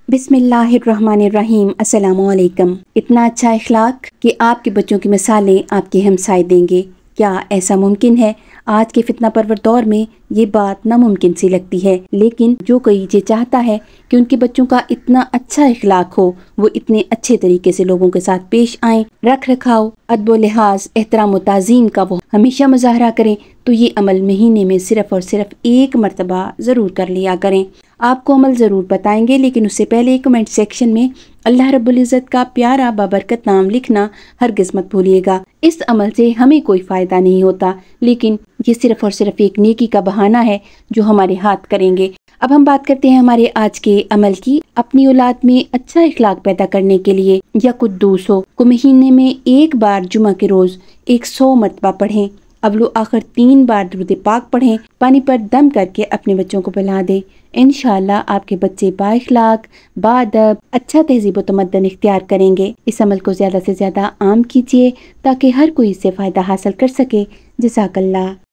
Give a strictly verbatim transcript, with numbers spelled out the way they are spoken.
बिस्मिल्लाहिर्रहमानिर्रहीम। अस्सलामु अलैकुम। इतना अच्छा इखलाक कि आपके बच्चों की मिसालें आपके हमसाए देंगे, क्या ऐसा मुमकिन है? आज के फितना परवर दौर में ये बात नामुमकिन सी लगती है, लेकिन जो कोई ये चाहता है कि उनके बच्चों का इतना अच्छा इखलाक हो, वो इतने अच्छे तरीके से लोगों के साथ पेश आएं, रख रखाव, अदब लिहाज, एहतराम व ताज़ीम का वो हमेशा मुजाहरा करें, तो ये अमल महीने में सिर्फ और सिर्फ एक मरतबा ज़रूर कर लिया करें। आपको अमल ज़रूर बताएंगे, लेकिन उससे पहले कमेंट सेक्शन में अल्लाह रब्बुल इज़्ज़त का प्यारा बाबरकत नाम लिखना हरगिज़ मत भूलिएगा। इस अमल से हमें कोई फ़ायदा नहीं होता, लेकिन ये सिर्फ और सिर्फ एक नेकी का बहाना है जो हमारे हाथ करेंगे। अब हम बात करते हैं हमारे आज के अमल की। अपनी औलाद में अच्छा इखलाक पैदा करने के लिए या कुद्दूसों को महीने में एक बार जुमा के रोज़ एक सौ मरतबा पढ़ें। अवलो आखिर तीन बार दुरूद पाक पढ़ें, पानी पर दम करके अपने बच्चों को पिला दें। इंशाअल्लाह आपके बच्चे बाइखलाक, बाअदब, अच्छा तहजीब व तमद्दन इख्तियार करेंगे। इस अमल को ज़्यादा से ज़्यादा आम कीजिए ताकि हर कोई इससे फ़ायदा हासिल कर सके। जज़ाकल्लाह।